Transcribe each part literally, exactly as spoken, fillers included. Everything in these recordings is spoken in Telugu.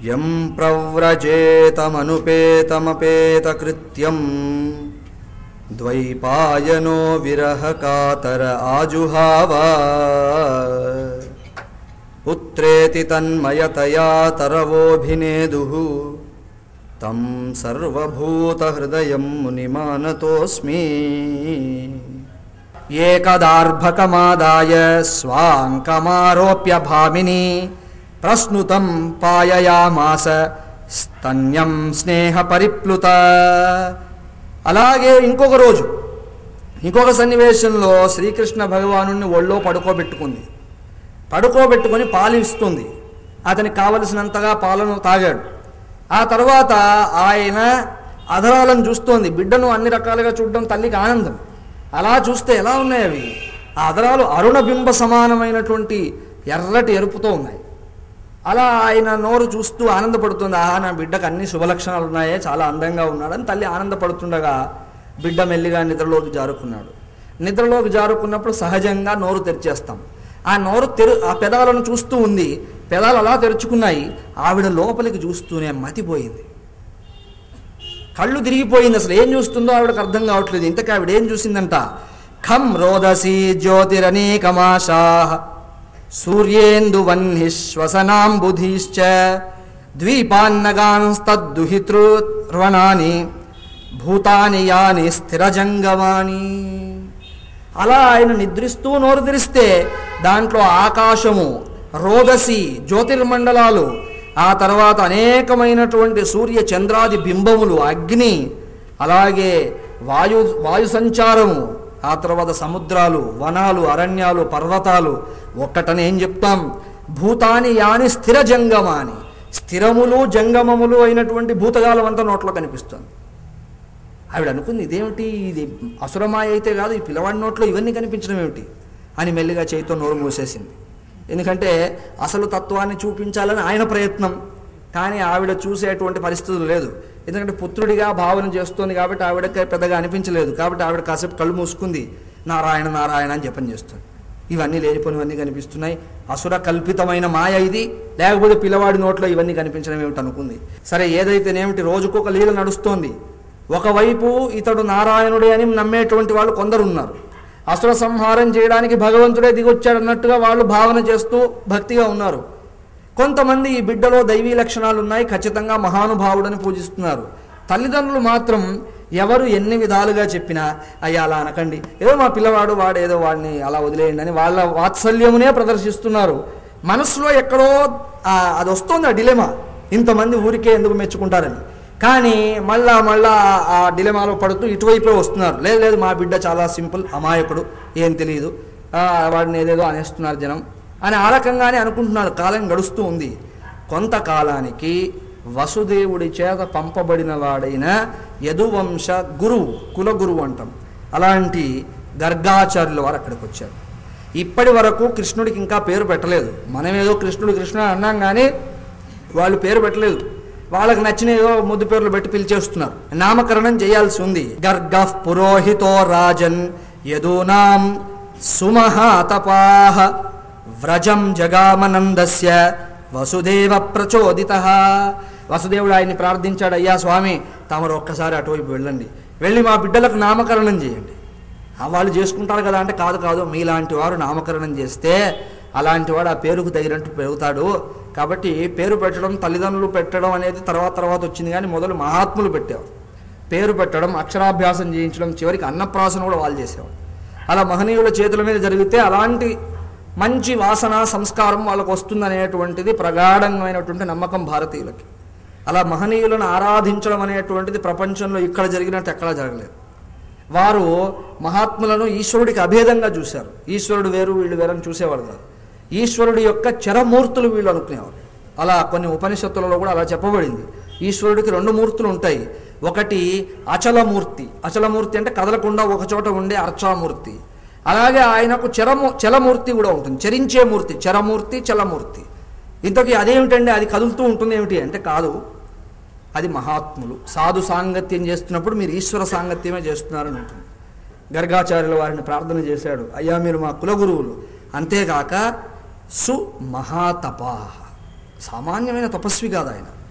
యం ప్రవ్రజేతమనుపేతమపేతకృత్యం ద్వైపాయనో విరహకాతర ఆజుహావ పుత్రేతి తన్మయతయా తరవోభినేదుః తం సర్వభూతహృదయం మునిమానతోస్మి. ఏకదార్భకమాదాయ స్వాంకమారోప్య భామిని ప్రస్నుతం పాయయామాస స్తన్యం స్నేహ పరిప్లుత. అలాగే ఇంకొక రోజు ఇంకొక సన్నివేశంలో శ్రీకృష్ణ భగవానుని ఒళ్ళో పడుకోబెట్టుకుంది. పడుకోబెట్టుకొని పాలు ఇస్తుంది. అతనికి కావలసినంతగా పాలను తాగాడు. ఆ తర్వాత ఆయన అధరాలను చూస్తోంది. బిడ్డను అన్ని రకాలుగా చూడడం తల్లికి ఆనందం. అలా చూస్తే ఎలా ఉన్నాయి అవి? ఆ అధరాలు అరుణబింబ సమానమైనటువంటి ఎర్రటి ఎరుపుతో ఉన్నాయి. అలా ఆయన నోరు చూస్తూ ఆనందపడుతుంది. ఆహా, నా బిడ్డకు అన్ని శుభలక్షణాలు ఉన్నాయే, చాలా అందంగా ఉన్నాడని తల్లి ఆనందపడుతుండగా బిడ్డ మెల్లిగా నిద్రలోకి జారుకున్నాడు. నిద్రలోకి జారుకున్నప్పుడు సహజంగా నోరు తెరిచేస్తాం. ఆ నోరు తెరు ఆ పెదాలను చూస్తూ ఉంది. పెదాలు అలా తెరుచుకున్నాయి. ఆవిడ లోపలికి చూస్తూనే మతిపోయింది. కళ్ళు తిరిగిపోయింది. అసలు ఏం చూస్తుందో ఆవిడకు అర్థం కావట్లేదు. ఇంతకీ ఆవిడ ఏం చూసిందంట? ఖం రోదసి జ్యోతిరనేకమాశా సూర్యేందువన్హి శ్వసనాంబుధీశ్చ ద్వీపాన్నగాంస్తద్దుహితృర్వణాని భూతాని యాని స్థిరజంగమాని. అలా ఆయన నిద్రిస్తూ నోరు తెరిస్తే దాంట్లో ఆకాశము, రోదసి జ్యోతిర్మండలాలు, ఆ తర్వాత అనేకమైనటువంటి సూర్య చంద్రాది బింబములు, అగ్ని, అలాగే వాయు వాయు సంచారము, ఆ తర్వాత సముద్రాలు, వనాలు, అరణ్యాలు, పర్వతాలు, ఒక్కటని ఏం చెప్తాం? భూతాని యాని స్థిర జంగమాని, స్థిరములు జంగమములు అయినటువంటి భూతగాలం అంతా నోట్లో కనిపిస్తుంది. ఆవిడ అనుకుంది, ఇదేమిటి, ఇది అసురమాయ అయితే కాదు, ఈ పిల్లవాడి నోట్లో ఇవన్నీ కనిపించడం ఏమిటి అని మెల్లిగా చేతితో నోరు మూసేసింది. ఎందుకంటే అసలు తత్వాన్ని చూపించాలని ఆయన ప్రయత్నం, కానీ ఆవిడ చూసేటువంటి పరిస్థితులు లేదు. ఎందుకంటే పుత్రుడిగా భావన చేస్తుంది కాబట్టి ఆవిడకి పెద్దగా అనిపించలేదు. కాబట్టి ఆవిడ కాసేపు కళ్ళు మూసుకుంది. నారాయణ నారాయణ అని జపం చేస్తుంది. ఇవన్నీ లేనిపోనివన్నీ కనిపిస్తున్నాయి. అసుర కల్పితమైన మాయ ఇది, లేకపోతే పిల్లవాడి నోట్లో ఇవన్నీ కనిపించడం ఏమిటి అనుకుంది. సరే, ఏదైతేనేమిటి, రోజుకొక లీల నడుస్తోంది. ఒకవైపు ఇతడు నారాయణుడే అని నమ్మేటువంటి వాళ్ళు కొందరు ఉన్నారు. అసుర సంహారం చేయడానికి భగవంతుడే దిగొచ్చాడన్నట్టుగా వాళ్ళు భావన చేస్తూ భక్తిగా ఉన్నారు. కొంతమంది ఈ బిడ్డలో దైవీ లక్షణాలు ఉన్నాయి, ఖచ్చితంగా మహానుభావుడని పూజిస్తున్నారు. తల్లిదండ్రులు మాత్రం ఎవరు ఎన్ని విధాలుగా చెప్పినా అయ్యా అలా అనకండి, ఏదో మా పిల్లవాడు, వాడు ఏదో వాడిని అలా వదిలేయండి అని వాళ్ళ వాత్సల్యమునే ప్రదర్శిస్తున్నారు. మనసులో ఎక్కడో అది వస్తుంది, ఆ డిలెమా, ఇంతమంది ఊరికే ఎందుకు మెచ్చుకుంటారని. కానీ మళ్ళా మళ్ళా ఆ డిలెమాలో పడుతూ ఇటువైపే వస్తున్నారు. లేదు లేదు, మా బిడ్డ చాలా సింపుల్, అమాయకుడు, ఏం తెలియదు, వాడిని ఏదేదో అనేస్తున్నారు జనం అని ఆ రకంగానే అనుకుంటున్నాడు. కాలం గడుస్తూ ఉంది. కొంతకాలానికి వసుదేవుడి చేత పంపబడిన వాడైన యదువంశ గురువు, కులగురువు అంటాం, అలాంటి గర్గాచార్యుల వారు అక్కడికి వచ్చారు. ఇప్పటి వరకు కృష్ణుడికి ఇంకా పేరు పెట్టలేదు. మనమేదో కృష్ణుడు కృష్ణుడు అన్నాం కానీ వాళ్ళు పేరు పెట్టలేదు. వాళ్ళకి నచ్చిన ఏదో ముద్దు పేర్లు పెట్టి పిలిచేస్తున్నారు. నామకరణం చేయాల్సి ఉంది. గర్గః పురోహితో రాజన్ యదూనాం సుమహాతపాః వ్రజం జగామనందస్య వసుదేవ ప్రచోదితః. వసుదేవుడు ఆయన్ని ప్రార్థించాడు, అయ్యా స్వామి, తమరు ఒక్కసారి అటువైపు వెళ్ళండి, వెళ్ళి మా బిడ్డలకు నామకరణం చేయండి. వాళ్ళు చేసుకుంటారు కదా అంటే, కాదు కాదు, మీలాంటి వారు నామకరణం చేస్తే అలాంటి వాడు ఆ పేరుకు తగినట్టు పెరుగుతాడు. కాబట్టి పేరు పెట్టడం, తల్లిదండ్రులు పెట్టడం అనేది తర్వాత తర్వాత వచ్చింది, కానీ మొదలు మహాత్ములు పెట్టేవారు. పేరు పెట్టడం, అక్షరాభ్యాసం చేయించడం, చివరికి అన్నప్రాసన కూడా వాళ్ళు చేసేవారు. అలా మహనీయుల చేతుల మీద జరిగితే అలాంటి మంచి వాసన సంస్కారం వాళ్ళకు వస్తుందనేటువంటిది ప్రగాఢమైనటువంటి నమ్మకం భారతీయులకి. అలా మహనీయులను ఆరాధించడం అనేటువంటిది ప్రపంచంలో ఇక్కడ జరిగినట్టు ఎక్కడా జరగలేదు. వారు మహాత్ములను ఈశ్వరుడికి అభేదంగా చూశారు. ఈశ్వరుడు వేరు, వీళ్ళు వేరని చూసేవారు కాదు. ఈశ్వరుడి యొక్క చరమూర్తులు వీళ్ళు అనుకునేవారు. అలా కొన్ని ఉపనిషత్తులలో కూడా అలా చెప్పబడింది. ఈశ్వరుడికి రెండు మూర్తులు ఉంటాయి. ఒకటి అచలమూర్తి, అచలమూర్తి అంటే కదలకుండా ఒక చోట ఉండే అర్చామూర్తి. అలాగే ఆయనకు చరము చలమూర్తి కూడా ఉంటుంది, చరించే మూర్తి, చరమూర్తి, చలమూర్తి. ఇంతకీ అదేమిటండి, అది కదులుతూ ఉంటుంది ఏమిటి అంటే, కాదు, అది మహాత్ములు సాధు సాంగత్యం చేస్తున్నప్పుడు మీరు ఈశ్వర సాంగత్యమే చేస్తున్నారని ఉంటుంది. గర్గాచార్యుల వారిని ప్రార్థన చేశాడు, అయ్యా మీరు మా కులగురువులు, అంతేగాక సుమహాతపా, సామాన్యమైన తపస్వి కాదు ఆయన,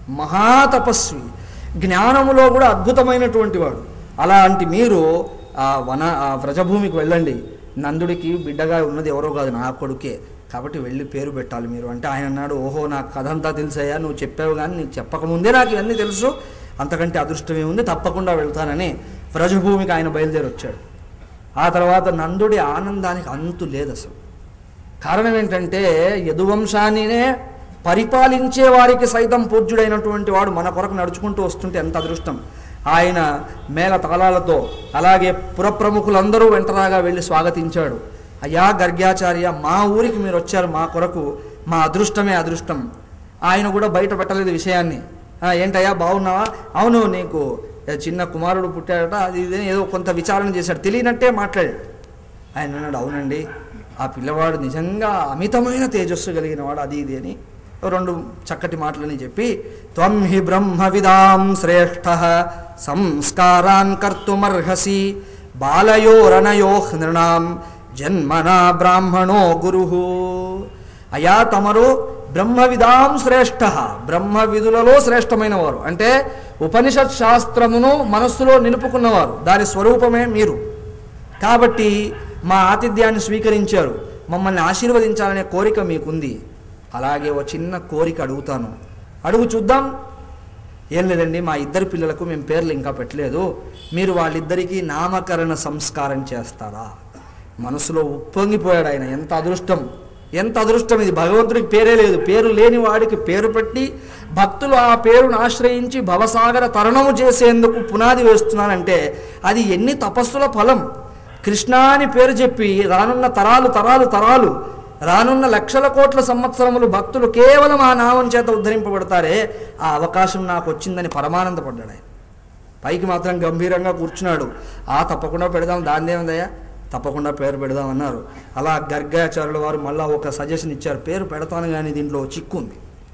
మహాతపస్వి, జ్ఞానములో కూడా అద్భుతమైనటువంటి వాడు. అలాంటి మీరు ఆ వన ఆ వ్రజభూమికి వెళ్ళండి. నందుడికి బిడ్డగా ఉన్నది ఎవరో కాదు, నా కొడుకే, కాబట్టి వెళ్ళి పేరు పెట్టాలి మీరు అంటే ఆయన అన్నాడు, ఓహో నాకు కథ అంతా తెలుసయ్యా, నువ్వు చెప్పావు కానీ నీకు చెప్పకముందే నాకు ఇవన్నీ తెలుసు, అంతకంటే అదృష్టమే ఉంది, తప్పకుండా వెళ్తానని వ్రజభూమికి ఆయన బయలుదేరి వచ్చాడు. ఆ తర్వాత నందుడి ఆనందానికి అంతు లేదు అసలు. కారణం ఏంటంటే యదువంశాన్నినే పరిపాలించే వారికి సైతం పూజ్యుడైనటువంటి వాడు మన కొరకు నడుచుకుంటూ వస్తుంటే ఎంత అదృష్టం. ఆయన మేళ తాళాలతో అలాగే పురప్రముఖులందరూ వెంటరాగా వెళ్ళి స్వాగతించాడు. అయ్యా గర్గ్యాచార్య, మా ఊరికి మీరు వచ్చారు, మా కొరకు, మా అదృష్టమే అదృష్టం. ఆయన కూడా బయట పెట్టలేదు విషయాన్ని. ఏంటయ్యా బాగున్నావా? అవును, నీకు చిన్న కుమారుడు పుట్టాడట, అది ఇదే ఏదో కొంత విచారణ చేశాడు, తెలియనట్టే మాట్లాడాడు. ఆయన అన్నాడు, అవునండి, ఆ పిల్లవాడు నిజంగా అమితమైన తేజస్సు కలిగిన వాడు, అది ఇది అని రెండు చక్కటి మాటలని చెప్పి, త్వం హి బ్రహ్మ విదాం శ్రేష్ఠ సంస్కారాన్ కర్తుమర్హసి బాలయోరణయో నృణాం జన్మనా బ్రాహ్మణో గురు. అయా తమరు బ్రహ్మ విదాం శ్రేష్ఠ, బ్రహ్మ విధులలో శ్రేష్టమైన వారు అంటే ఉపనిషత్ శాస్త్రమును మనస్సులో నిలుపుకున్నవారు, దాని స్వరూపమే మీరు. కాబట్టి మా ఆతిథ్యాన్ని స్వీకరించారు, మమ్మల్ని ఆశీర్వదించాలనే కోరిక మీకుంది. అలాగే ఓ చిన్న కోరిక అడుగుతాను, అడుగు చూద్దాం. ఏం లేదండి, మా ఇద్దరు పిల్లలకు మేము పేర్లు ఇంకా పెట్టలేదు, మీరు వాళ్ళిద్దరికీ నామకరణ సంస్కారం చేస్తారా? మనసులో ఉప్పొంగిపోయాడు ఆయన. ఎంత అదృష్టం, ఎంత అదృష్టం ఇది. భగవంతుడికి పేరే లేదు, పేరు లేని వాడికి పేరు పెట్టి భక్తులు ఆ పేరును ఆశ్రయించి భవసాగర తరణము చేసేందుకు పునాది వేస్తున్నానంటే అది ఎన్ని తపస్సుల ఫలం. కృష్ణ అని పేరు చెప్పి రానున్న తరాలు తరాలు తరాలు రానున్న లక్షల కోట్ల సంవత్సరములు భక్తులు కేవలం ఆ నామం చేత ఉద్ధరింపబడతారే, ఆ అవకాశం నాకు వచ్చిందని పరమానందపడ్డాడు ఆయన. పైకి మాత్రం గంభీరంగా కూర్చున్నాడు. ఆ తప్పకుండా పెడదాం, దానిదేముందయ్యా, తప్పకుండా పేరు పెడదామన్నారు. అలా గర్గాచార్యుల వారు మళ్ళా ఒక సజెషన్ ఇచ్చారు, పేరు పెడతాను కానీ దీంట్లో చిక్కు ఉంది.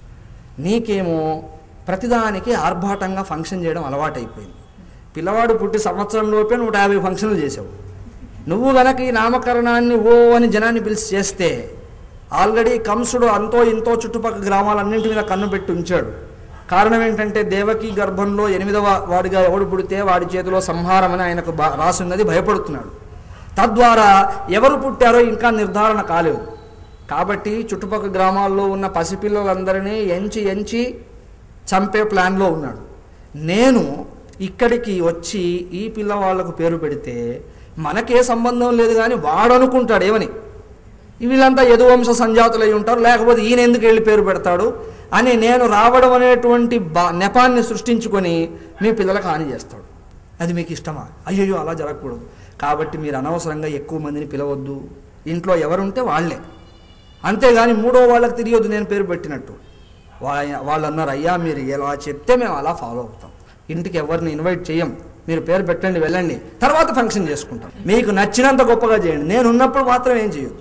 నీకేమో ప్రతిదానికి ఆర్భాటంగా ఫంక్షన్ చేయడం అలవాటైపోయింది. పిల్లవాడు పుట్టి సంవత్సరంలోపే నూట యాభై ఫంక్షన్లు చేసావు. నువ్వు గనక ఈ నామకరణాన్ని ఓ అని జనాన్ని పిలిచి చేస్తే, ఆల్రెడీ కంసుడు అంతో ఇంతో చుట్టుపక్కల గ్రామాలన్నింటి మీద కన్ను పెట్టి ఉంచాడు. కారణం ఏంటంటే దేవకి గర్భంలో ఎనిమిదవ వాడిగా ఎవడు పుడితే వాడి చేతిలో సంహారం అని ఆయనకు రాసున్నది, భయపడుతున్నాడు. తద్వారా ఎవరు పుట్టారో ఇంకా నిర్ధారణ కాలేదు. కాబట్టి చుట్టుపక్కల గ్రామాల్లో ఉన్న పసిపిల్లలందరినీ ఎంచి ఎంచి చంపే ప్లాన్లో ఉన్నాడు. నేను ఇక్కడికి వచ్చి ఈ పిల్లవాళ్లకు పేరు పెడితే మనకే సంబంధం లేదు కానీ వాడు అనుకుంటాడు ఏమని, వీళ్ళంతా యదువంశ సంజాతులై ఉంటారు, లేకపోతే ఈయన ఎందుకు వెళ్ళి పేరు పెడతాడు అని నేను రావడం అనేటువంటి బా నెపాన్ని సృష్టించుకొని మీ పిల్లలకు హాని చేస్తాడు. అది మీకు ఇష్టమా? అయ్యయ్యో అలా జరగకూడదు. కాబట్టి మీరు అనవసరంగా ఎక్కువ మందిని పిలవద్దు, ఇంట్లో ఎవరుంటే వాళ్ళే, అంతేగాని మూడో వాళ్ళకి తెలియదు నేను పేరు పెట్టినట్టు. వాళ్ళు అన్నారు, అయ్యా మీరు ఎలా చెప్తే మేము అలా ఫాలో అవుతాం, ఇంటికి ఎవరిని ఇన్వైట్ చేయం, మీరు పేరు పెట్టండి వెళ్ళండి, తర్వాత ఫంక్షన్ చేసుకుంటాం, మీకు నచ్చినంత గొప్పగా చేయండి, నేను ఉన్నప్పుడు మాత్రం ఏం చేయొద్దు.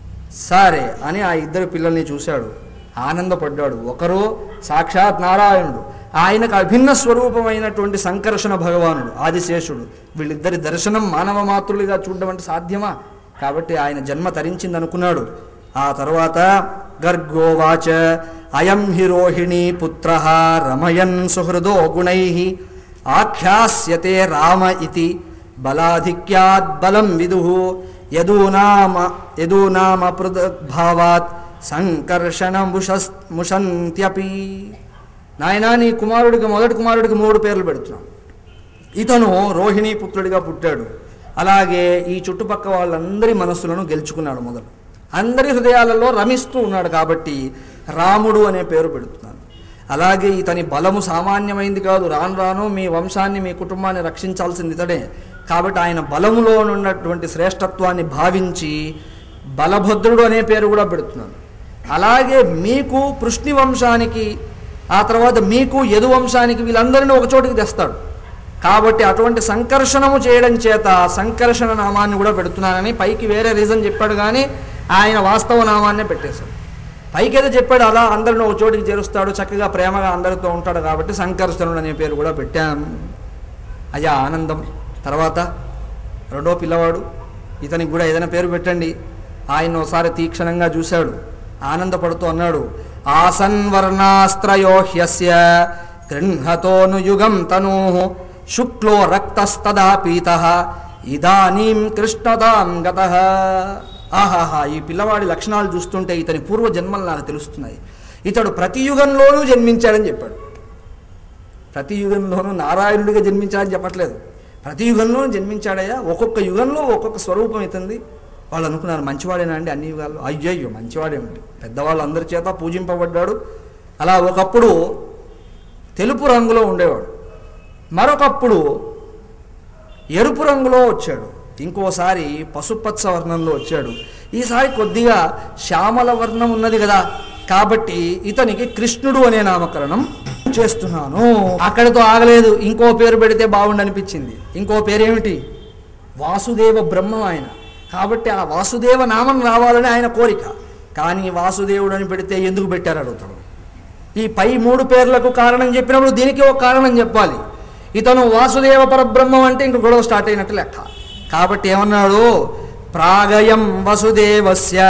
సరే అని ఆ ఇద్దరు పిల్లల్ని చూశాడు, ఆనందపడ్డాడు. ఒకరు సాక్షాత్ నారాయణుడు, ఆయనకు అభిన్న స్వరూపమైనటువంటి సంకర్షణ భగవానుడు ఆదిశేషుడు. వీళ్ళిద్దరి దర్శనం మానవ మాతృలుగా చూడడం అంటే సాధ్యమా? కాబట్టి ఆయన జన్మ తరించింది అనుకున్నాడు. ఆ తర్వాత గర్గోవాచ అయం హి రోహిణీ పుత్ర రమయన్ సుహృదో గుణై ఆఖ్యాస్యతే రామ ఇతి బలాధిక్యాద్ బలం విదుః యదూనామ యదూనామ పృథగ్భావాత్ సంకర్షణ ముషస్ ముషంత్యపి. నాయనా నీ కుమారుడికి మొదటి కుమారుడికి మూడు పేర్లు పెడుతున్నాం. ఇతను రోహిణీ పుత్రుడిగా పుట్టాడు. అలాగే ఈ చుట్టుపక్కల వాళ్ళందరి మనస్సులను గెలుచుకున్నాడు. మొదలు అందరి హృదయాలలో రమిస్తూ ఉన్నాడు కాబట్టి రాముడు అనే పేరు పెడుతున్నాను. అలాగే ఇతని బలము సామాన్యమైంది కాదు, రాను రాను మీ వంశాన్ని మీ కుటుంబాన్ని రక్షించాల్సింది ఇతడే. కాబట్టి ఆయన బలములో ఉన్నటువంటి శ్రేష్టత్వాన్ని భావించి బలభద్రుడు అనే పేరు కూడా పెడుతున్నాను. అలాగే మీకు పృష్ణి వంశానికి, ఆ తర్వాత మీకు యదు వంశానికి వీళ్ళందరినీ ఒక చోటికి తెస్తాడు. కాబట్టి అటువంటి సంకర్షణము చేయడం చేత సంకర్షణ నామాన్ని కూడా పెడుతున్నానని పైకి వేరే రీజన్ చెప్పాడు, కానీ ఆయన వాస్తవ నామాన్నే పెట్టేశాడు. పైకి ఏదో చెప్పాడు, అలా అందరిని ఒక చోటికి చేరుస్తాడు, చక్కగా ప్రేమగా అందరితో ఉంటాడు కాబట్టి సంకర్షణుడు అనే పేరు కూడా పెట్టాం. అయ్యా ఆనందం. తర్వాత రెండో పిల్లవాడు, ఇతనికి కూడా ఏదైనా పేరు పెట్టండి. ఆయన ఒకసారి తీక్షణంగా చూశాడు, ఆనందపడుతూ అన్నాడు, ఆసన్వర్ణాస్త్రయో హ్యస్య గృహతోనుయుగం తనూ శుక్లో రక్తస్తదా పీతః ఇదానీం కృష్ణతాం గతః. ఆహాహా, ఈ పిల్లవాడి లక్షణాలు చూస్తుంటే ఇతని పూర్వజన్మలు నాకు తెలుస్తున్నాయి. ఇతడు ప్రతి యుగంలోనూ జన్మించాడని చెప్పాడు. ప్రతి యుగంలోనూ నారాయణుడిగా జన్మించాడని చెప్పట్లేదు, ప్రతి యుగంలోనూ జన్మించాడయ్యా. ఒక్కొక్క యుగంలో ఒక్కొక్క స్వరూపం అవుతుంది. వాళ్ళు అనుకున్నారు మంచివాడేనా అండి అన్ని యుగాల్లో? అయ్యయ్యో మంచివాడేమిటి, పెద్దవాళ్ళందరి చేత పూజింపబడ్డాడు. అలా ఒకప్పుడు తెలుపు రంగులో ఉండేవాడు, మరొకప్పుడు ఎరుపు రంగులో వచ్చాడు, ఇంకోసారి పసుపచ్చ వర్ణంలో వచ్చాడు. ఈసారి కొద్దిగా శ్యామల వర్ణం ఉన్నది కదా, కాబట్టి ఇతనికి కృష్ణుడు అనే నామకరణం చేస్తున్నాను. అక్కడితో ఆగలేదు, ఇంకో పేరు పెడితే బాగుండనిపించింది. ఇంకో పేరేమిటి? వాసుదేవ బ్రహ్మం ఆయన. కాబట్టి ఆ వాసుదేవ నామం రావాలని ఆయన కోరిక. కానీ వాసుదేవుడు అని పెడితే ఎందుకు పెట్టారు అడుగుతాడు. ఈ పై మూడు పేర్లకు కారణం చెప్పినప్పుడు దీనికి ఒక కారణం చెప్పాలి. ఇతను వాసుదేవ పరబ్రహ్మం అంటే ఇంక గొడవ స్టార్ట్ అయినట్టు లెక్క. కాబట్టి ఏమన్నాడు? ప్రాగయం వసుదేవస్య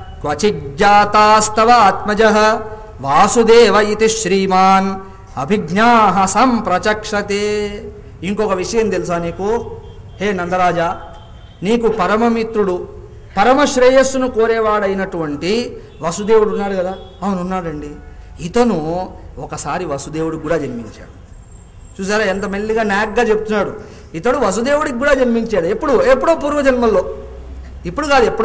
క్వచిజ్జాతాస్తవ ఆత్మజః వాసుదేవ ఇతి శ్రీమాన్ అభిజ్ఞాః సంప్రచక్షతే. ఇంకొక విషయం తెలుసా నీకు? హే నందరాజా, నీకు పరమమిత్రుడు, పరమ శ్రేయస్సును కోరేవాడైనటువంటి వసుదేవుడు ఉన్నాడు కదా? అవును ఉన్నాడండి. ఇతను ఒకసారి వసుదేవుడికి కూడా జన్మించాడు. చూసారా ఎంత మెల్లిగా నాగ్గా చెప్తున్నాడు. ఇతడు వసుదేవుడికి కూడా జన్మించాడు. ఎప్పుడు? ఎప్పుడో పూర్వజన్మల్లో, ఇప్పుడు కాదు ఎప్పుడో.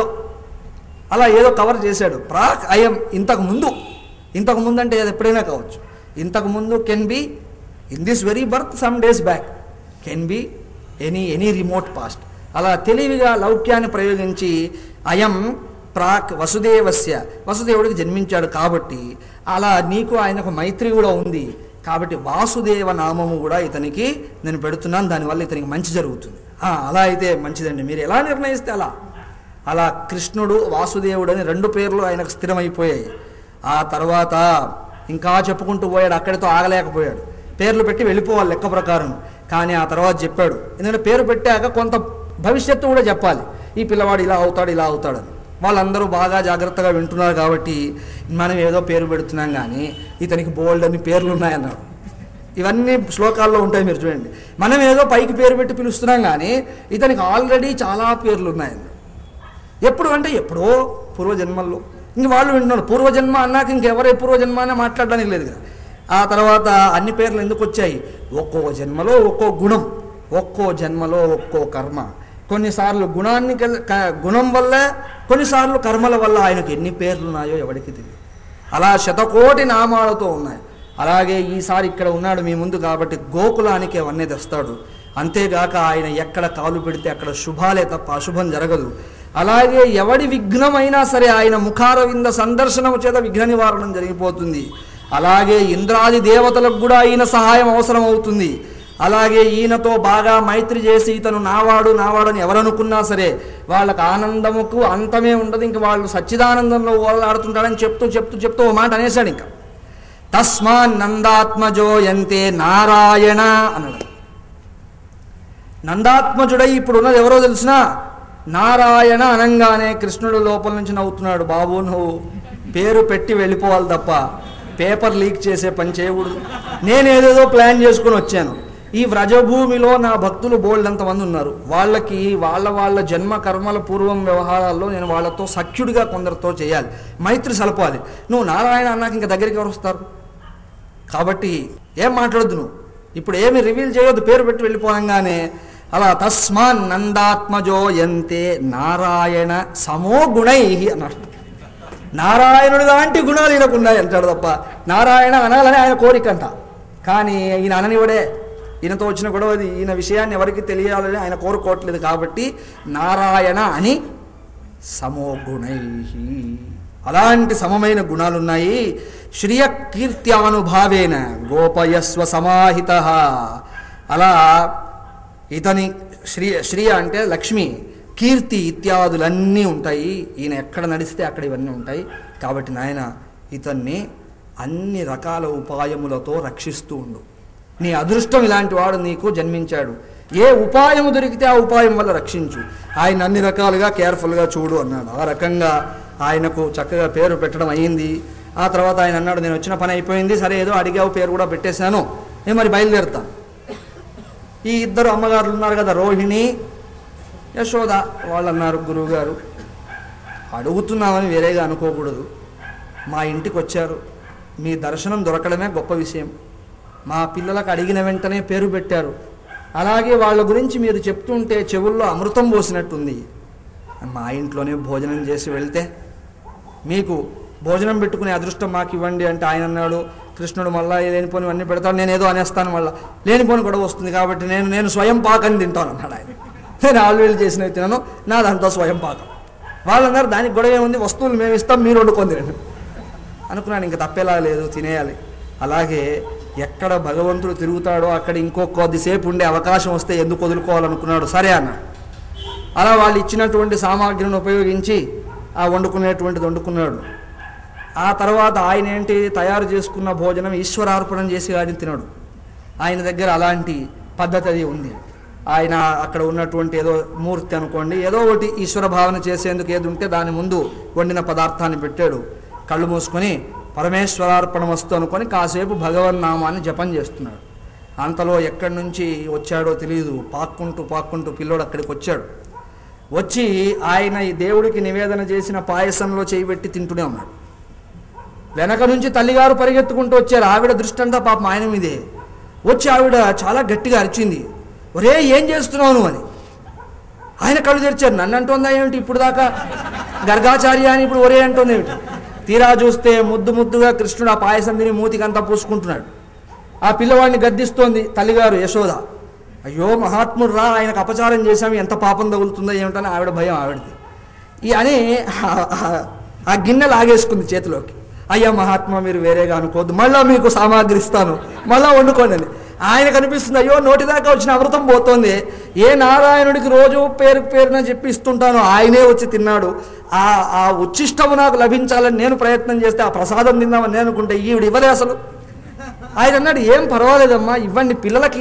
అలా ఏదో కవర్ చేశాడు. ప్రాక్ అయం, ఇంతకు ముందు. ఇంతకు ముందు అంటే అది ఎప్పుడైనా కావచ్చు. ఇంతకు ముందు can be in this very birth, some days back, can be any any remote past. అలా తెలివిగా లౌక్యాన్ని ప్రయోగించి అయం ప్రాక్ వసుదేవస్య, వసుదేవుడికి జన్మించాడు. కాబట్టి అలా నీకు ఆయనకు మైత్రి కూడా ఉంది. కాబట్టి వాసుదేవ నామము కూడా ఇతనికి నేను పెడుతున్నాను, దానివల్ల ఇతనికి మంచి జరుగుతుంది. అలా అయితే మంచిదండి, మీరు ఎలా నిర్ణయిస్తే అలా. అలా కృష్ణుడు వాసుదేవుడు అని రెండు పేర్లు ఆయనకు స్థిరమైపోయాయి. ఆ తర్వాత ఇంకా చెప్పుకుంటూ పోయాడు, అక్కడితో ఆగలేకపోయాడు. పేర్లు పెట్టి వెళ్ళిపోవాలి లెక్క ప్రకారం. కానీ ఆ తర్వాత చెప్పాడు, ఎందుకంటే పేరు పెట్టాక కొంత భవిష్యత్తు కూడా చెప్పాలి. ఈ పిల్లవాడు ఇలా అవుతాడు ఇలా అవుతాడని. వాళ్ళందరూ బాగా జాగ్రత్తగా వింటున్నారు. కాబట్టి మనం ఏదో పేరు పెడుతున్నాం కానీ ఇతనికి బోల్డ్ అని పేర్లు ఉన్నాయన్నాడు. ఇవన్నీ శ్లోకాల్లో ఉంటాయి, మీరు చూడండి. మనం ఏదో పైకి పేరు పెట్టి పిలుస్తున్నాం కానీ ఇతనికి ఆల్రెడీ చాలా పేర్లు ఉన్నాయన్నాడు. ఎప్పుడు అంటే ఎప్పుడో పూర్వజన్మల్లో. ఇంక వాళ్ళు వింటున్నారు పూర్వజన్మ అన్నాక ఇంకెవరే పూర్వజన్మ అని మాట్లాడడానికి లేదు కదా. ఆ తర్వాత అన్ని పేర్లు ఎందుకు వచ్చాయి? ఒక్కో జన్మలో ఒక్కో గుణం, ఒక్కో జన్మలో ఒక్కో కర్మ. కొన్నిసార్లు గుణాన్ని గుణం వల్ల, కొన్నిసార్లు కర్మల వల్ల ఆయనకు ఎన్ని పేర్లు ఉన్నాయో ఎవరికి తెలియదు. అలా శతకోటి నామాలతో ఉన్నాయి. అలాగే ఈసారి ఇక్కడ ఉన్నాడు మీ ముందు కాబట్టి గోకులానికి అవన్నీ తెస్తాడు. అంతేగాక ఆయన ఎక్కడ కాలు పెడితే అక్కడ శుభాలే తప్ప అశుభం జరగదు. అలాగే ఎవడి విఘ్నమైనా సరే ఆయన ముఖారవింద సందర్శనము చేత విఘ్న నివారణం జరిగిపోతుంది. అలాగే ఇంద్రాది దేవతలకు కూడా ఈయన సహాయం అవసరం అవుతుంది. అలాగే ఈయనతో బాగా మైత్రి చేసి ఇతను నావాడు నావాడని ఎవరనుకున్నా సరే వాళ్ళకు ఆనందముకు అంతమే ఉండదు. ఇంక వాళ్ళు సచ్చిదానందంలో ఓలాడుతుంటాడని చెప్తూ చెప్తూ చెప్తూ ఓ మాట అనేశాడు. ఇంకా తస్మాన్ నందాత్మజోయంతే నారాయణ అన్నాడు. నందాత్మజుడై ఇప్పుడు ఉన్నది ఎవరో తెలిసినా నారాయణ అనంగానే కృష్ణుడు లోపల నుంచి నవ్వుతున్నాడు. బాబు నువ్వు పేరు పెట్టి వెళ్ళిపోవాలి తప్ప పేపర్ లీక్ చేసే పని చేయకూడదు. నేనేదేదో ప్లాన్ చేసుకుని వచ్చాను. ఈ వ్రజభూమిలో నా భక్తులు బోల్డ్ అంతమంది ఉన్నారు. వాళ్ళకి వాళ్ళ వాళ్ళ జన్మ కర్మల పూర్వం వ్యవహారాల్లో నేను వాళ్ళతో సఖ్యుడిగా కొందరితో చేయాలి, మైత్రి సలపాలి. నువ్వు నారాయణ అన్నాక ఇంకా దగ్గరికి ఎవరు వస్తారు? కాబట్టి ఏం మాట్లాడొద్దు, నువ్వు ఇప్పుడు ఏమి రివీల్ చేయొద్దు, పేరు పెట్టి వెళ్ళిపోగానే. అలా తస్మాన్ నందాత్మజోయంతే నారాయణ సమో గుణై అన్నాడు. నారాయణుడు లాంటి గుణాలు ఈయనకున్నాయి అంటాడు తప్ప నారాయణ అనాలని ఆయన కోరిక అంట. కానీ ఈయన అననివాడే. ఈయనతో వచ్చిన గొడవ అది. ఈయన విషయాన్ని ఎవరికి తెలియాలని ఆయన కోరుకోవట్లేదు. కాబట్టి నారాయణ అని సమో గుణై, అలాంటి సమమైన గుణాలున్నాయి. శ్రియ కీర్త్యానుభావేన గోపయస్వ సమాహిత. అలా ఇతని శ్రీ శ్రియ అంటే లక్ష్మి, కీర్తి ఇత్యాదులన్నీ ఉంటాయి. ఈయన ఎక్కడ నడిస్తే అక్కడ ఇవన్నీ ఉంటాయి. కాబట్టి నాయన ఇతన్ని అన్ని రకాల ఉపాయములతో రక్షిస్తూ ఉండు. నీ అదృష్టం ఇలాంటి వాడు నీకు జన్మించాడు. ఏ ఉపాయము దొరికితే ఆ ఉపాయం వల్ల రక్షించు. ఆయన అన్ని రకాలుగా కేర్ఫుల్గా చూడు అన్నాడు. ఆ రకంగా ఆయనకు చక్కగా పేరు పెట్టడం అయ్యింది. ఆ తర్వాత ఆయన అన్నాడు, నేను వచ్చిన పని అయిపోయింది, సరే ఏదో అడిగావు, పేరు కూడా పెట్టేశాను, నేను మరి బయలుదేరుతాను. ఈ ఇద్దరు అమ్మగారులు ఉన్నారు కదా, రోహిణి యశోద, వాళ్ళు అన్నారు, గురువుగారు అడుగుతున్నామని వేరేగా అనుకోకూడదు, మా ఇంటికి వచ్చారు, మీ దర్శనం దొరకడమే గొప్ప విషయం, మా పిల్లలకు అడిగిన వెంటనే పేరు పెట్టారు, అలాగే వాళ్ళ గురించి మీరు చెప్తుంటే చెవుల్లో అమృతం పోసినట్టుంది, మా ఇంట్లోనే భోజనం చేసి వెళ్తే మీకు భోజనం పెట్టుకునే అదృష్టం మాకు ఇవ్వండి అంటే ఆయన అన్నాడు, కృష్ణుడు మళ్ళీ లేనిపోని అన్నీ పెడతాడు, నేను ఏదో అనేస్తాను, మళ్ళీ లేనిపోని గొడవ వస్తుంది కాబట్టి నేను నేను స్వయం పాకని తింటాను అన్నాడు ఆయన. నేను ఆల్వేలు చేసినవి తినను, నాదంతా స్వయం పాకం. వాళ్ళు అన్నారు, దానికి గొడవ ఏముంది, వస్తువులు మేము ఇస్తాం, మీరు వండుకొని తినండి అనుకున్నాను. ఇంకా తప్పేలా లేదు, తినేయాలి. అలాగే ఎక్కడ భగవంతుడు తిరుగుతాడో అక్కడ ఇంకో కొద్దిసేపు ఉండే అవకాశం వస్తే ఎందుకు వదులుకోవాలనుకున్నాడు. సరే అన్నాడు. అలా వాళ్ళు ఇచ్చినటువంటి సామాగ్రిని ఉపయోగించి ఆ వండుకునేటువంటిది వండుకున్నాడు. ఆ తర్వాత ఆయన ఏంటి, తయారు చేసుకున్న భోజనం ఈశ్వరార్పణం చేసి ఆయన తినడు. ఆయన దగ్గర అలాంటి పద్ధతి అది ఉంది. ఆయన అక్కడ ఉన్నటువంటి ఏదో మూర్తి అనుకోండి, ఏదో ఒకటి ఈశ్వర భావన చేసేందుకు ఏది ఉంటే దాని ముందు వండిన పదార్థాన్ని పెట్టాడు. కళ్ళు మూసుకొని పరమేశ్వరార్పణమస్తు అనుకొని కాసేపు భగవన్నామాన్ని జపం చేస్తున్నాడు. అంతలో ఎక్కడి నుంచి వచ్చాడో తెలియదు, పాక్కుంటూ పాక్కుంటూ పిల్లోడు అక్కడికి వచ్చాడు. వచ్చి ఆయన ఈ దేవుడికి నివేదన చేసిన పాయసంలో చేయిబెట్టి తింటూనే ఉన్నాడు. వెనక నుంచి తల్లిగారు పరిగెత్తుకుంటూ వచ్చారు. ఆవిడ దృష్టి అంతా పాపం ఆయన మీదే. వచ్చి ఆవిడ చాలా గట్టిగా అరిచింది, ఒరే ఏం చేస్తున్నావు నువ్వు అని. ఆయన కళ్ళు తెరిచారు. నన్ను అంటుందా ఏమిటి, ఇప్పుడు దాకా గర్గాచార్య అని ఇప్పుడు ఒరే అంటుంది ఏమిటి. తీరా చూస్తే ముద్దు ముద్దుగా కృష్ణుడు ఆ పాయసం తిని మూతికంతా పూసుకుంటున్నాడు. ఆ పిల్లవాడిని గద్దిస్తోంది తల్లిగారు యశోద. అయ్యో మహాత్ముడు రా, ఆయనకు అపచారం చేశాము, ఎంత పాపం తగులుతుందో ఏమిటని ఆవిడ భయం ఆవిడది. ఈ అని ఆ గిన్నె లాగేసుకుంది చేతిలోకి. అయ్యా మహాత్మా మీరు వేరేగా అనుకోవద్దు, మళ్ళీ మీకు సామాగ్రి ఇస్తాను, మళ్ళీ వండుకోండి అని. ఆయన కనిపిస్తుంది, అయ్యో నోటిదాకా వచ్చిన అమృతం పోతోంది, ఏ నారాయణుడికి రోజు పేరు పేరున చెప్పి ఇస్తుంటాను ఆయనే వచ్చి తిన్నాడు, ఆ ఆ ఉచ్చిష్టము నాకు లభించాలని నేను ప్రయత్నం చేస్తే ఆ ప్రసాదం తిందామని నేను అనుకుంటే ఈవిడ ఇవ్వలే అసలు. ఆయన అన్నాడు, ఏం పర్వాలేదమ్మా ఇవ్వండి, పిల్లలకి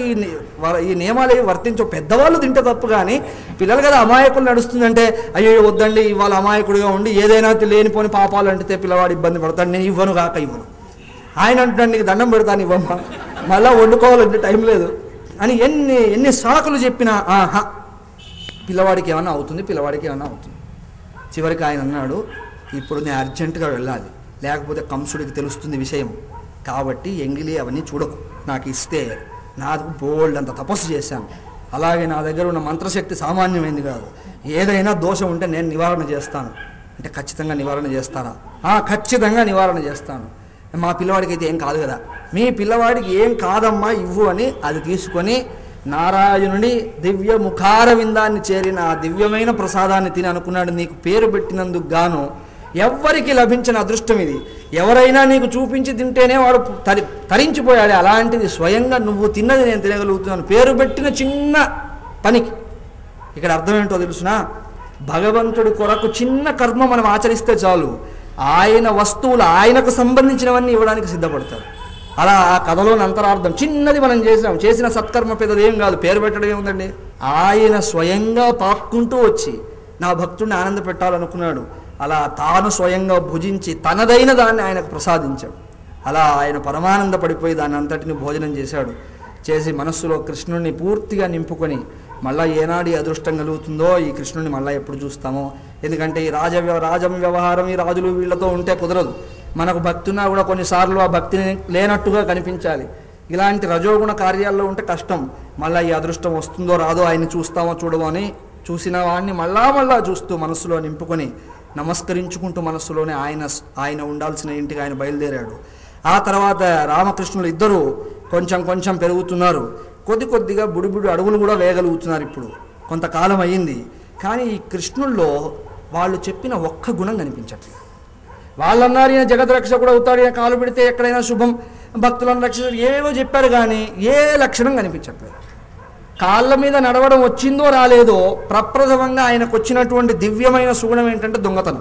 ఈ నియమాలు ఏవి వర్తించవు, పెద్దవాళ్ళు తింటే తప్పు, కానీ పిల్లలు కదా అమాయకులు నడుస్తుందంటే అయ్యో వద్దండి, ఇవాళ అమాయకుడిగా ఉండి ఏదైనా లేనిపోని పాపాలు అంటితే పిల్లవాడు ఇబ్బంది పడతాడు, నేను ఇవ్వను కాక ఇవ్వను. ఆయన అంటున్నాడు, నీకు దండం పెడతాను ఇవ్వమ్మా, మళ్ళీ వండుకోవాలంటే టైం లేదు అని ఎన్ని ఎన్ని సాకులు చెప్పినా ఆహా పిల్లవాడికి ఏమన్నా అవుతుంది, పిల్లవాడికి ఏమన్నా అవుతుంది. చివరికి ఆయన అన్నాడు, ఇప్పుడు నేను అర్జెంటుగా వెళ్ళాలి, లేకపోతే కంసుడికి తెలుస్తుంది విషయం, కాబట్టి ఎంగిలి అవన్నీ చూడకు, నాకు ఇస్తే నాకు బోల్డ్ అంత తపస్సు చేశాను, అలాగే నా దగ్గర ఉన్న మంత్రశక్తి సామాన్యమైంది కాదు, ఏదైనా దోషం ఉంటే నేను నివారణ చేస్తాను అంటే ఖచ్చితంగా నివారణ చేస్తారా? ఖచ్చితంగా నివారణ చేస్తాను. మా పిల్లవాడికి అయితే ఏం కాదు కదా, మీ పిల్లవాడికి ఏం కాదమ్మా ఇవ్వు అని అది తీసుకొని నారాయణుని దివ్య ముఖార విందాన్ని చేరిన ఆ దివ్యమైన ప్రసాదాన్ని తిని అనుకున్నాడు, నీకు పేరు పెట్టినందుకు గాను ఎవ్వరికి లభించిన అదృష్టం ఇది, ఎవరైనా నీకు చూపించి తింటేనే వాడు తరి తరించిపోయాడు, అలాంటిది స్వయంగా నువ్వు తిన్నది నేను తినగలుగుతున్నాను, పేరు పెట్టిన చిన్న పనికి. ఇక్కడ అర్థం ఏంటో తెలుసునా, భగవంతుడి కొరకు చిన్న కర్మ మనం ఆచరిస్తే చాలు, ఆయన వస్తువులు ఆయనకు సంబంధించినవన్నీ ఇవ్వడానికి సిద్ధపడతారు. అలా ఆ కథలోని అంతరార్థం, చిన్నది మనం చేసినాం, చేసిన సత్కర్మ పెద్దది ఏం కాదు, పేరు పెట్టడం ఏముందండి, ఆయన స్వయంగా పాక్కుంటూ వచ్చి నా భక్తుడిని ఆనంద పెట్టాలనుకున్నాడు, అలా తాను స్వయంగా భుజించి తనదైన దాన్ని ఆయనకు ప్రసాదించాడు. అలా ఆయన పరమానంద పడిపోయి దాన్ని అంతటిని భోజనం చేశాడు. చేసి మనస్సులో కృష్ణుడిని పూర్తిగా నింపుకొని మళ్ళీ ఏనాడు ఈ అదృష్టం కలుగుతుందో, ఈ కృష్ణుడిని మళ్ళీ ఎప్పుడు చూస్తామో, ఎందుకంటే ఈ రాజ రాజం వ్యవహారం ఈ రాజులు వీళ్ళతో ఉంటే కుదరదు, మనకు భక్తి ఉన్నా కూడా కొన్నిసార్లు ఆ భక్తిని లేనట్టుగా కనిపించాలి, ఇలాంటి రజోగుణ కార్యాల్లో ఉంటే కష్టం, మళ్ళీ ఈ అదృష్టం వస్తుందో రాదో ఆయన్ని చూస్తామో చూడమో అని చూసిన వాడిని మళ్ళా మళ్ళా చూస్తూ మనస్సులో నింపుకొని నమస్కరించుకుంటూ మనస్సులోనే ఆయన ఆయన ఉండాల్సిన ఇంటికి ఆయన బయలుదేరాడు. ఆ తర్వాత రామకృష్ణులు ఇద్దరు కొంచెం కొంచెం పెరుగుతున్నారు, కొద్ది కొద్దిగా బుడిబుడి అడుగులు కూడా వేయగలుగుతున్నారు. ఇప్పుడు కొంతకాలం అయ్యింది, కానీ ఈ కృష్ణుల్లో వాళ్ళు చెప్పిన ఒక్క గుణం కనిపించట్లేదు. వాళ్ళన్నారు ఈయన జగద్రక్షకుడు అవుతాడు, ఈయన కాలు పెడితే ఎక్కడైనా శుభం, భక్తులను రక్షిస్తాడు, ఏవేవో చెప్పారు, కానీ ఏ లక్షణం కనిపించట్లేదు. కాళ్ళ మీద నడవడం వచ్చిందో రాలేదో ప్రప్రథమంగా ఆయనకు వచ్చినటువంటి దివ్యమైన సుగుణం ఏంటంటే దొంగతనం.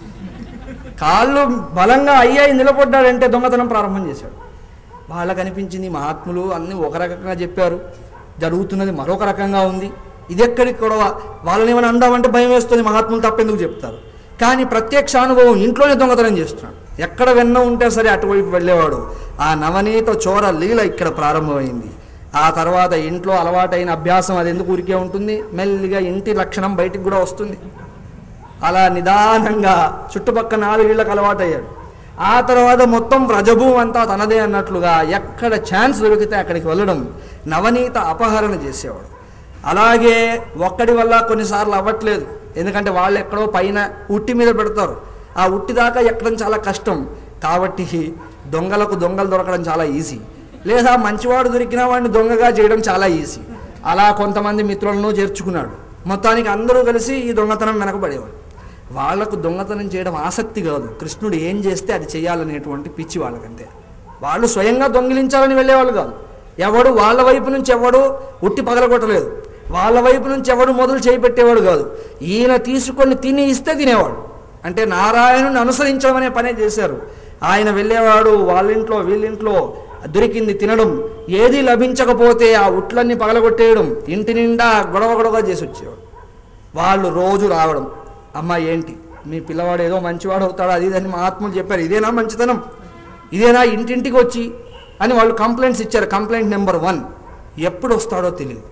కాళ్ళు బలంగా అయ్యాయి, నిలబడ్డాడంటే దొంగతనం ప్రారంభం చేశాడు. వాళ్ళకు అనిపించింది మహాత్ములు అన్నీ ఒక రకంగా చెప్పారు, జరుగుతున్నది మరొక రకంగా ఉంది, ఇది ఎక్కడికి కూడా వాళ్ళని ఏమైనా అందామంటే భయం వేస్తుంది, మహాత్ములు తప్పెందుకు చెప్తారు, కానీ ప్రత్యక్ష అనుభవం ఇంట్లోనే దొంగతనం చేస్తున్నాడు. ఎక్కడ వెన్న ఉంటే సరే అటువైపు వెళ్ళేవాడు. ఆ నవనీత చోర లీల ఇక్కడ ప్రారంభమైంది. ఆ తర్వాత ఇంట్లో అలవాటైన అభ్యాసం అది ఎందుకు ఊరికే ఉంటుంది, మెల్లిగా ఇంటి లక్షణం బయటికి కూడా వస్తుంది. అలా నిదానంగా చుట్టుపక్కల నాలుగేళ్లకు అలవాటయ్యాడు. ఆ తర్వాత మొత్తం వ్రజభూమి అంతా తనదే అన్నట్లుగా ఎక్కడ ఛాన్స్ దొరికితే అక్కడికి వెళ్ళడం, నవనీత అపహరణ చేసేవాడు. అలాగే ఒక్కడి వల్ల కొన్నిసార్లు అవ్వట్లేదు, ఎందుకంటే వాళ్ళు ఎక్కడో పైన ఉట్టి మీద పెడతారు, ఆ ఉట్టి దాకా ఎక్కడం చాలా కష్టం. కాబట్టి దొంగలకు దొంగలు దొరకడం చాలా ఈజీ, లేదా మంచివాడు దొరికిన వాడిని దొంగగా చేయడం చాలా ఈజీ. అలా కొంతమంది మిత్రులను చేర్చుకున్నాడు. మొత్తానికి అందరూ కలిసి ఈ దొంగతనం వెనకబడేవాడు. వాళ్లకు దొంగతనం చేయడం ఆసక్తి కాదు, కృష్ణుడు ఏం చేస్తే అది చేయాలనేటువంటి పిచ్చి వాళ్ళకంతే. వాళ్ళు స్వయంగా దొంగిలించాలని వెళ్ళేవాళ్ళు కాదు. ఎవడు వాళ్ళ వైపు నుంచి ఎవడు ఉట్టి పగలగొట్టలేదు, వాళ్ళ వైపు నుంచి ఎవడు మొదలు చేయిపెట్టేవాడు కాదు. ఈయన తీసుకొని తిని ఇస్తే తినేవాడు. అంటే నారాయణుని అనుసరించడం అనే పనే చేశారు. ఆయన వెళ్ళేవాడు, వాళ్ళింట్లో వీళ్ళింట్లో దొరికింది తినడం, ఏది లభించకపోతే ఆ ఉట్లన్నీ పగలగొట్టేయడం, ఇంటి నిండా గొడవ గొడవ చేసి వచ్చేవాడు. వాళ్ళు రోజు రావడం, అమ్మ ఏంటి మీ పిల్లవాడు ఏదో మంచివాడు అవుతాడు అది ఇదని మహాత్ములు చెప్పారు, ఇదేనా మంచితనం, ఇదేనా ఇంటింటికి వచ్చి అని వాళ్ళు కంప్లైంట్స్ ఇచ్చారు. కంప్లైంట్ నెంబర్ వన్, ఎప్పుడు వస్తాడో తెలియదు.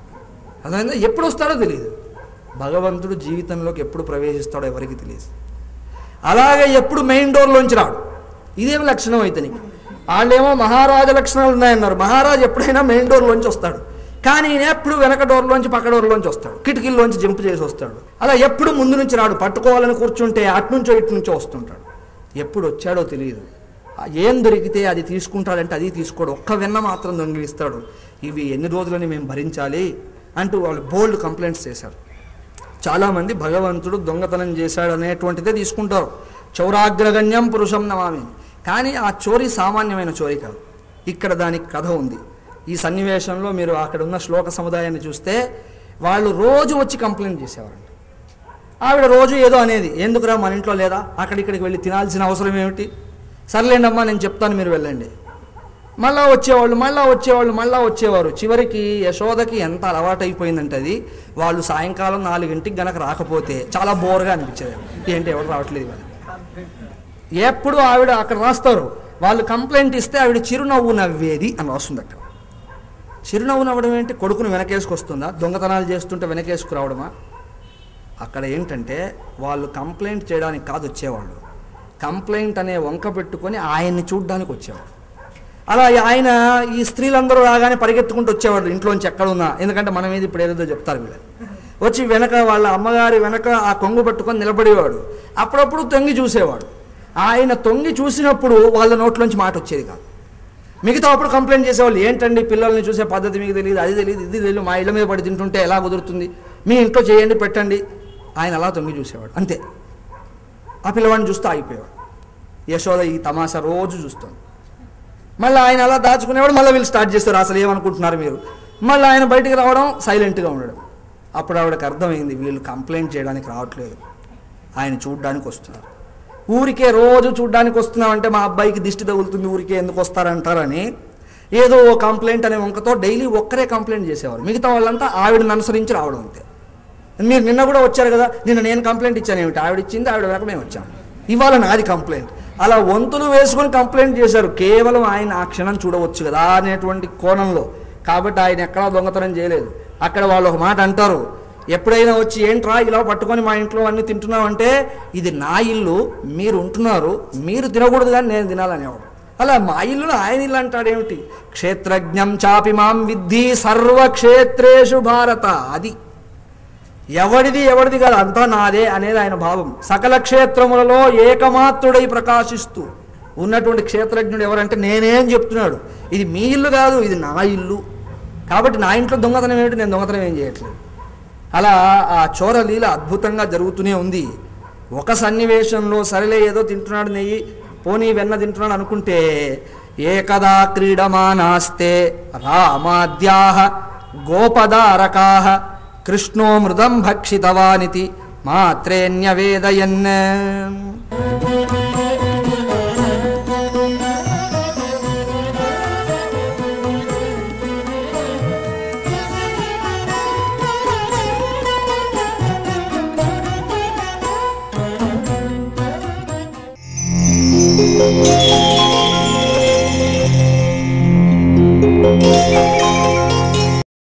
అదైనా ఎప్పుడు వస్తాడో తెలియదు. భగవంతుడు జీవితంలోకి ఎప్పుడు ప్రవేశిస్తాడో ఎవరికి తెలియదు. అలాగే ఎప్పుడు మెయిన్ డోర్లోంచి రాడు, ఇదేమి లక్షణం అయితే నీకు. వాళ్ళేమో మహారాజ లక్షణాలు ఉన్నాయన్నారు, మహారాజు ఎప్పుడైనా మెయిన్ డోర్లోంచి వస్తాడు, కానీ ఈయన ఎప్పుడు వెనక డోర్లోంచి పక్క డోర్లోంచి వస్తాడు, కిటికీల్లోంచి జంప్ చేసి వస్తాడు. అలా ఎప్పుడు ముందు నుంచి రాడు, పట్టుకోవాలని కూర్చుంటే అట్నుంచో ఇటు నుంచో వస్తుంటాడు. ఎప్పుడు వచ్చాడో తెలియదు. ఏం దొరికితే అది తీసుకుంటాడంటే అది తీసుకోడు, ఒక్క వెన్న మాత్రం దొంగిలిస్తాడు. ఇవి ఎన్ని రోజులని మేము భరించాలి అంటూ వాళ్ళు బోల్డ్ కంప్లైంట్స్ చేశారు. చాలామంది భగవంతుడు దొంగతనం చేశాడు అనేటువంటిదే తీసుకుంటారు, చౌరాగ్రగణ్యం పురుషం నమామి. కానీ ఆ చోరీ సామాన్యమైన చోరీ కాదు, ఇక్కడ దానికి కథ ఉంది. ఈ సన్నివేశంలో మీరు అక్కడ ఉన్న శ్లోక సముదాయాన్ని చూస్తే వాళ్ళు రోజు వచ్చి కంప్లైంట్ చేసేవారంట. ఆవిడ రోజు ఏదో అనేది, ఎందుకురా మన ఇంట్లో లేదా, అక్కడిక్కడికి వెళ్ళి తినాల్సిన అవసరం ఏమిటి, సర్లేండి అమ్మా నేను చెప్తాను మీరు వెళ్ళండి. మళ్ళా వచ్చేవాళ్ళు మళ్ళా వచ్చేవాళ్ళు మళ్ళా వచ్చేవారు. చివరికి యశోదకి ఎంత అలవాటైపోయిందంటే అది, వాళ్ళు సాయంకాలం నాలుగింటికి గనక రాకపోతే చాలా బోర్గా అనిపించేది. ఏంటి ఎవరు రావట్లేదు ఇవాళ. ఎప్పుడు ఆవిడ అక్కడ రాస్తారు, వాళ్ళు కంప్లైంట్ ఇస్తే ఆవిడ చిరునవ్వు నవ్వేది అని వస్తుంది అక్కడ. చిరునవ్వు నవ్వడం ఏంటి, కొడుకును వెనకేసుకొస్తుందా, దొంగతనాలు చేస్తుంటే వెనకేసుకురావడమా? అక్కడ ఏంటంటే వాళ్ళు కంప్లైంట్ చేయడానికి కాదు వచ్చేవాళ్ళు, కంప్లైంట్ అనే వంక పెట్టుకొని ఆయన్ని చూడ్డానికి వచ్చేవాడు. అలా ఆయన ఈ స్త్రీలందరూ రాగానే పరిగెత్తుకుంటూ వచ్చేవాడు ఇంట్లోంచి ఎక్కడున్నా, ఎందుకంటే మన మీద ఇప్పుడు ఏదేదో చెప్తారు వీళ్ళు. వచ్చి వెనక వాళ్ళ అమ్మగారి వెనక ఆ కొంగు పట్టుకొని నిలబడేవాడు. అప్పుడప్పుడు తొంగి చూసేవాడు. ఆయన తొంగి చూసినప్పుడు వాళ్ళ నోట్లోంచి మాట వచ్చేది కాదు. మిగతా అప్పుడు కంప్లైంట్ చేసేవాళ్ళు, ఏంటండి పిల్లల్ని చూసే పద్ధతి మీకు తెలియదు, అది తెలియదు ఇది తెలియదు, మా ఇళ్ళ మీద పడి తింటుంటే ఎలా కుదురుతుంది, మీ ఇంట్లో చేయండి పెట్టండి. ఆయన అలా తొంగి చూసేవాడు అంతే. ఆ పిల్లవాడిని చూస్తూ ఆగిపోయేవాడు. యశోద ఈ తమాషా రోజు చూస్తాడు. మళ్ళీ ఆయన అలా దాచుకునేవాడు. మళ్ళీ వీళ్ళు స్టార్ట్ చేస్తారు, అసలు ఏమనుకుంటున్నారు మీరు. మళ్ళీ ఆయన బయటికి రావడం, సైలెంట్గా ఉండడం. అప్పుడు ఆవిడకి అర్థమైంది, వీళ్ళు కంప్లైంట్ చేయడానికి రావట్లేదు, ఆయన చూడ్డానికి వస్తున్నారు. ఊరికే రోజు చూడ్డానికి వస్తున్నామంటే మా అబ్బాయికి దిష్టి తగులుతుంది, ఊరికే ఎందుకు వస్తారంటారని ఏదో ఓ కంప్లైంట్ అనే వంకతో డైలీ ఒక్కరే కంప్లైంట్ చేసేవారు. మిగతా వాళ్ళంతా ఆవిడని అనుసరించి రావడం అంతే. మీరు నిన్న కూడా వచ్చారు కదా, నిన్న నేను కంప్లైంట్ ఇచ్చాను ఏమిటి, ఆవిడ ఇచ్చింది ఆవిడ వెనక మేము వచ్చాము, ఇవాళ నాది కంప్లైంట్. అలా వంతులు వేసుకొని కంప్లైంట్ చేశారు. కేవలం ఆయన ఆ క్షణం చూడవచ్చు కదా అనేటువంటి కోణంలో. కాబట్టి ఆయన ఎక్కడా దొంగతనం చేయలేదు. అక్కడ వాళ్ళు ఒక మాట అంటారు, ఎప్పుడైనా వచ్చి ఏంట్రా ఇలా పట్టుకొని మా ఇంట్లో అన్నీ తింటున్నామంటే, ఇది నా ఇల్లు, మీరు ఉంటున్నారు, మీరు తినకూడదు కానీ నేను తినాలనేవాడు. అలా మా ఇల్లును ఆయన ఇల్లు అంటాడేమిటి. క్షేత్రజ్ఞం చాపి మాం విద్ధి సర్వక్షేత్రేషు భారత, అది ఎవడిది ఎవడిది కాదు, అంతా నాదే అనేది ఆయన భావం. సకల క్షేత్రములలో ఏకమాత్రుడై ప్రకాశిస్తూ ఉన్నటువంటి క్షేత్రజ్ఞుడు ఎవరంటే నేనేం చెప్తున్నాడు, ఇది మీ ఇల్లు కాదు, ఇది నా ఇల్లు. కాబట్టి నా ఇంట్లో దొంగతనం ఏమిటి, నేను దొంగతనం ఏం చేయట్లేదు. అలా ఆ చోర లీల అద్భుతంగా జరుగుతూనే ఉంది. ఒక సన్నివేశంలో సరేలే ఏదో తింటున్నాడు నెయ్యి, పోనీ వెన్న తింటున్నాడు అనుకుంటే, ఏకదా క్రీడమానాస్తే రామాద్యాః గోపదారకాః కృష్ణో మృదం భక్షితవానితి మాత్రేణ్యవేదయన్.